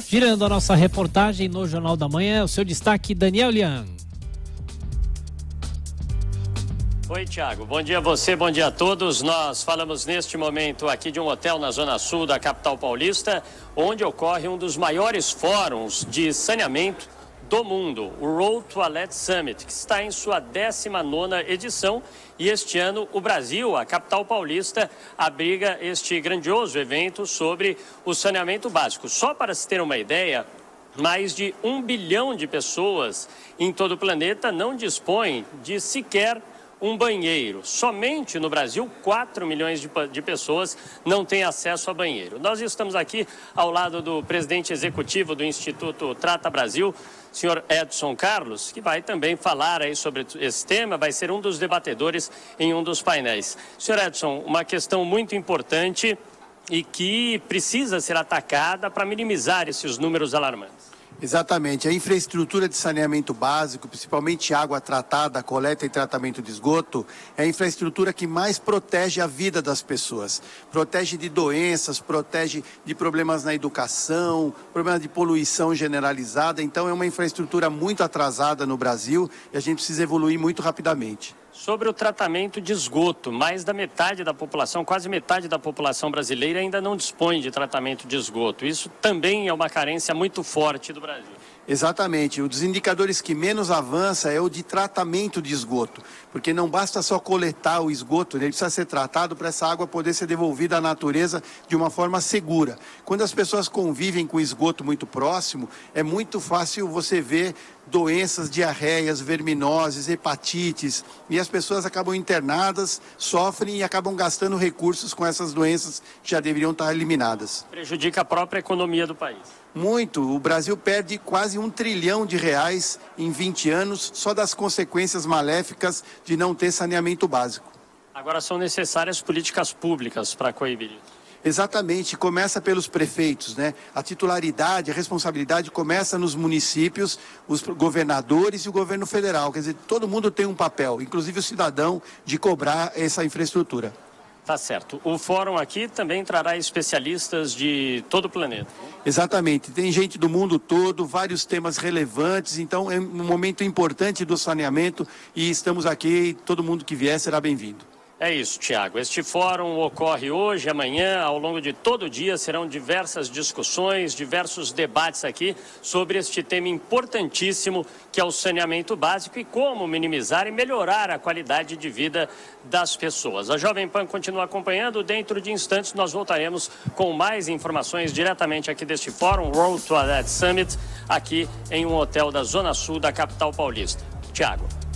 Virando a nossa reportagem no Jornal da Manhã, o seu destaque, Daniel Lian. Oi, Tiago. Bom dia a você, bom dia a todos. Nós falamos neste momento aqui de um hotel na Zona Sul da capital paulista, onde ocorre um dos maiores fóruns de saneamento do mundo, o Road Toilet Summit, que está em sua 19ª edição. E este ano o Brasil, a capital paulista, abriga este grandioso evento sobre o saneamento básico. Só para se ter uma ideia, mais de 1 bilhão de pessoas em todo o planeta não dispõem de sequer um banheiro. Somente no Brasil, 4 milhões de pessoas não têm acesso a banheiro. Nós estamos aqui ao lado do presidente executivo do Instituto Trata Brasil, senhor Edson Carlos, que vai também falar aí sobre esse tema, vai ser um dos debatedores em um dos painéis. Senhor Edson, uma questão muito importante e que precisa ser atacada para minimizar esses números alarmantes. Exatamente. A infraestrutura de saneamento básico, principalmente água tratada, coleta e tratamento de esgoto, é a infraestrutura que mais protege a vida das pessoas. Protege de doenças, protege de problemas na educação, problemas de poluição generalizada. Então é uma infraestrutura muito atrasada no Brasil e a gente precisa evoluir muito rapidamente. Sobre o tratamento de esgoto, mais da metade da população, quase metade da população brasileira ainda não dispõe de tratamento de esgoto. Isso também é uma carência muito forte do Brasil. Exatamente. Um dos indicadores que menos avança é o de tratamento de esgoto, porque não basta só coletar o esgoto, ele precisa ser tratado para essa água poder ser devolvida à natureza de uma forma segura. Quando as pessoas convivem com esgoto muito próximo, é muito fácil você ver doenças, diarreias, verminoses, hepatites, e as pessoas acabam internadas, sofrem e acabam gastando recursos com essas doenças que já deveriam estar eliminadas. Prejudica a própria economia do país. Muito. O Brasil perde quase R$1 trilhão em 20 anos só das consequências maléficas de não ter saneamento básico. Agora são necessárias políticas públicas para coibir isso. Exatamente, começa pelos prefeitos, né? A titularidade, a responsabilidade começa nos municípios, os governadores e o governo federal. Quer dizer, todo mundo tem um papel, inclusive o cidadão, de cobrar essa infraestrutura. Tá certo. O fórum aqui também trará especialistas de todo o planeta. Exatamente. Tem gente do mundo todo, vários temas relevantes, então é um momento importante do saneamento e estamos aqui, todo mundo que vier será bem-vindo. É isso, Tiago. Este fórum ocorre hoje, amanhã, ao longo de todo o dia, serão diversas discussões, diversos debates aqui sobre este tema importantíssimo que é o saneamento básico e como minimizar e melhorar a qualidade de vida das pessoas. A Jovem Pan continua acompanhando. Dentro de instantes nós voltaremos com mais informações diretamente aqui deste fórum, Road Toilet Summit, aqui em um hotel da Zona Sul da capital paulista. Tiago.